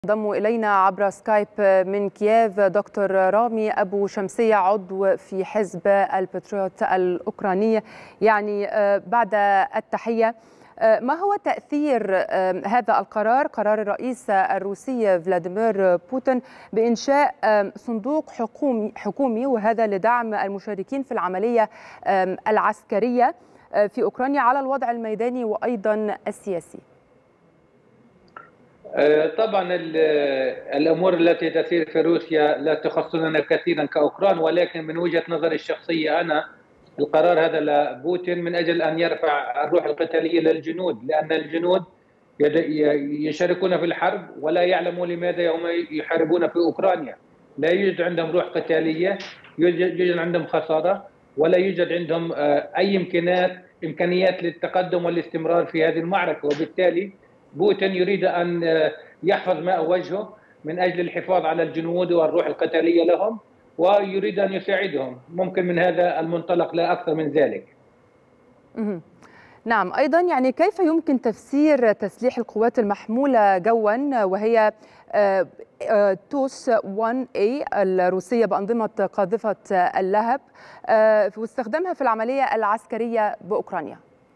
انضم إلينا عبر سكايب من كييف دكتور رامي أبو شمسية عضو في حزب الباتريوت الأوكراني. يعني بعد التحية، ما هو تأثير هذا القرار، قرار الرئيس الروسي فلاديمير بوتين بإنشاء صندوق حكومي وهذا لدعم المشاركين في العملية العسكرية في أوكرانيا على الوضع الميداني وأيضا السياسي؟ طبعا الامور التي تسير في روسيا لا تخصنا كثيرا كاوكران، ولكن من وجهه نظري الشخصيه انا القرار هذا لبوتين من اجل ان يرفع الروح القتاليه للجنود، لان الجنود يشاركون في الحرب ولا يعلموا لماذا هم يحاربون في اوكرانيا. لا يوجد عندهم روح قتاليه، يوجد عندهم خساره، ولا يوجد عندهم اي امكانيات للتقدم والاستمرار في هذه المعركه، وبالتالي بوتين يريد أن يحفظ ماء وجهه من أجل الحفاظ على الجنود والروح القتالية لهم، ويريد أن يساعدهم، ممكن من هذا المنطلق لا أكثر من ذلك. نعم، أيضا يعني كيف يمكن تفسير تسليح القوات المحمولة جوا وهي توس 1A الروسية بأنظمة قاذفة اللهب واستخدامها في العملية العسكرية بأوكرانيا؟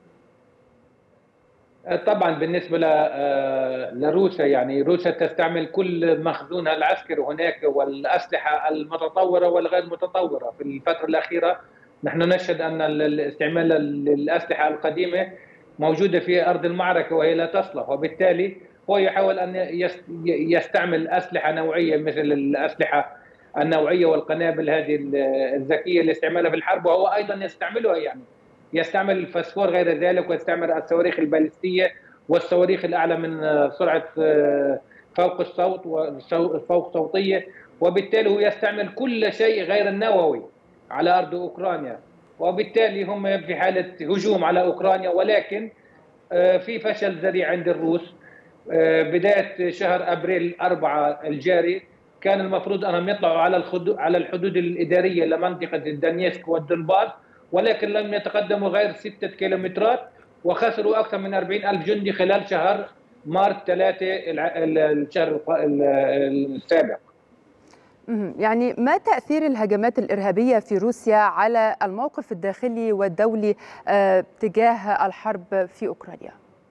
طبعا بالنسبه لروسيا، يعني روسيا تستعمل كل مخزونها العسكري هناك والاسلحه المتطوره والغير متطوره. في الفتره الاخيره نحن نشهد ان الاستعمال للاسلحه القديمه موجوده في ارض المعركه وهي لا تصلح، وبالتالي هو يحاول ان يستعمل اسلحه نوعيه مثل الاسلحه النوعيه والقنابل هذه الذكيه لاستعمالها في الحرب، وهو ايضا يستعملها، يعني يستعمل الفسفور غير ذلك، ويستعمل الصواريخ البالستيه والصواريخ الاعلى من سرعه فوق الصوت وفوق صوتيه، وبالتالي هو يستعمل كل شيء غير النووي على ارض اوكرانيا، وبالتالي هم في حاله هجوم على اوكرانيا. ولكن في فشل ذريع عند الروس. بدايه شهر ابريل 4 الجاري كان المفروض انهم يطلعوا على الحدود الاداريه لمنطقه دانيسك والدنباس، ولكن لم يتقدموا غير 6 كيلومترات، وخسروا أكثر من 40,000 جندي خلال شهر مارس 3 الشهر السابق. يعني ما تأثير الهجمات الإرهابية في روسيا على الموقف الداخلي والدولي تجاه الحرب في أوكرانيا؟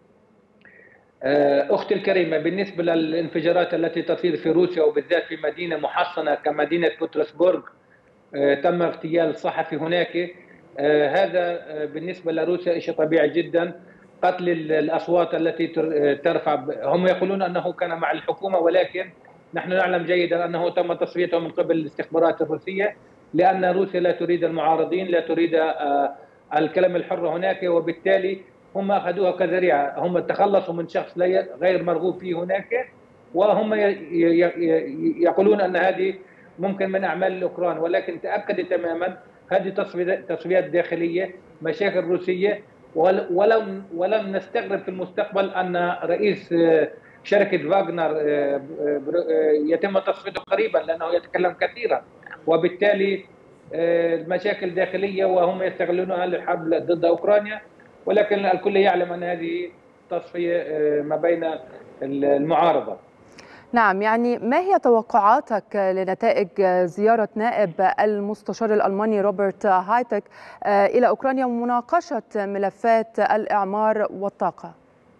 أختي الكريمة، بالنسبة للانفجارات التي تصير في روسيا وبالذات في مدينة محصنة كمدينة بطرسبورغ، تم اغتيال صحفي هناك. هذا بالنسبة لروسيا شيء طبيعي جدا. قتل الأصوات التي ترفع، هم يقولون أنه كان مع الحكومة، ولكن نحن نعلم جيدا أنه تم تصفيته من قبل الاستخبارات الروسية، لأن روسيا لا تريد المعارضين، لا تريد الكلام الحر هناك، وبالتالي هم أخذوها كذريعة. هم تخلصوا من شخص غير مرغوب فيه هناك، وهم يقولون أن هذه ممكن من أعمال الأوكران، ولكن تأكد تماما هذه تصفيات داخلية، مشاكل روسية. ولم نستغرب في المستقبل أن رئيس شركة فاغنر يتم تصفيته قريبا، لأنه يتكلم كثيرا، وبالتالي المشاكل داخلية وهم يستغلونها للحرب ضد أوكرانيا. ولكن الكل يعلم أن هذه تصفية ما بين المعارضة. نعم، يعني ما هي توقعاتك لنتائج زيارة نائب المستشار الألماني روبرت هايتك إلى أوكرانيا ومناقشة ملفات الإعمار والطاقة؟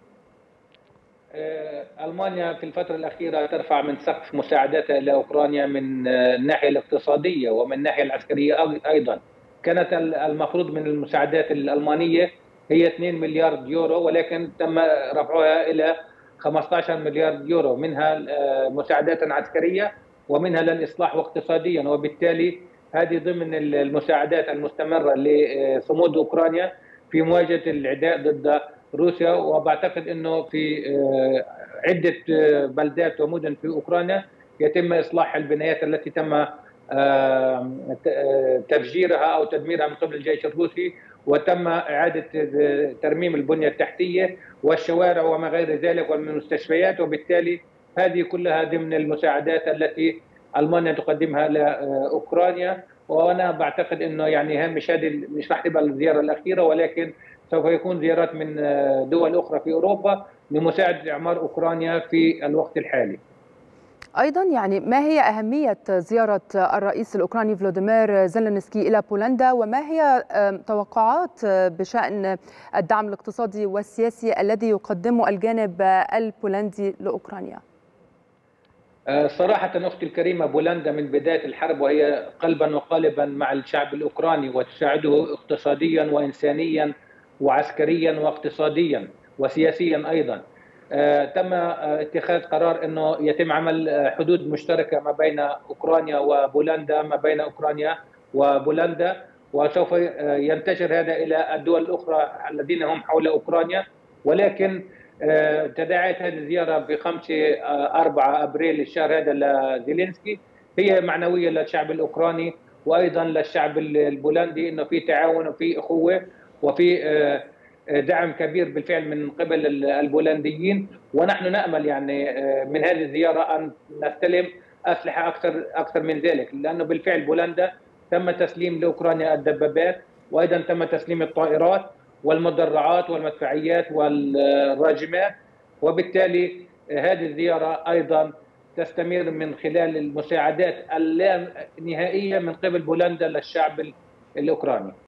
ألمانيا في الفترة الأخيرة ترفع من سقف مساعداتها إلى أوكرانيا من الناحية الاقتصادية ومن الناحية العسكرية أيضا. كانت المفروض من المساعدات الألمانية هي 2 مليار يورو، ولكن تم رفعها إلى 15 مليار يورو، منها مساعدات عسكرية ومنها للإصلاح واقتصاديا، وبالتالي هذه ضمن المساعدات المستمرة لصمود أوكرانيا في مواجهة العداء ضد روسيا. وبعتقد أنه في عدة بلدات ومدن في أوكرانيا يتم إصلاح البنايات التي تم تفجيرها أو تدميرها من قبل الجيش الروسي، وتم إعادة ترميم البنية التحتية والشوارع وما غير ذلك والمستشفيات، وبالتالي هذه كلها ضمن المساعدات التي ألمانيا تقدمها لأوكرانيا. وأنا بعتقد أنه يعني مش راح تبقى الزيارة الأخيرة، ولكن سوف يكون زيارات من دول أخرى في أوروبا لمساعدة إعمار أوكرانيا في الوقت الحالي. أيضا يعني ما هي أهمية زيارة الرئيس الأوكراني فلوديمير زيلينسكي إلى بولندا، وما هي توقعات بشأن الدعم الاقتصادي والسياسي الذي يقدمه الجانب البولندي لأوكرانيا؟ صراحة أختي الكريمة، بولندا من بداية الحرب وهي قلبا وقالبا مع الشعب الأوكراني، وتساعده اقتصاديا وإنسانيا وعسكريا واقتصاديا وسياسيا أيضا. تم اتخاذ قرار أنه يتم عمل حدود مشتركة ما بين أوكرانيا وبولندا، ما بين أوكرانيا وبولندا، وسوف ينتشر هذا إلى الدول الأخرى الذين هم حول أوكرانيا. ولكن تداعيات هذه الزيارة ب5 4 أبريل الشهر هذا لزيلينسكي هي معنوية للشعب الأوكراني وأيضا للشعب البولندي، أنه في تعاون وفي أخوة وفي دعم كبير بالفعل من قبل البولنديين. ونحن نأمل يعني من هذه الزيارة أن نستلم أسلحة أكثر من ذلك، لأنه بالفعل بولندا تم تسليم لأوكرانيا الدبابات، وأيضا تم تسليم الطائرات والمدرعات والمدفعيات والراجمات. وبالتالي هذه الزيارة أيضا تستمر من خلال المساعدات اللانهائية من قبل بولندا للشعب الأوكراني.